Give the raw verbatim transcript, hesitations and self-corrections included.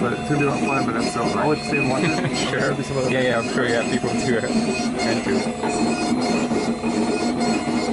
but it's gonna be about five minutes, so I'll let you stay and watch it. Sure. There'll be some other Yeah, yeah, I'm sure you have people to and to.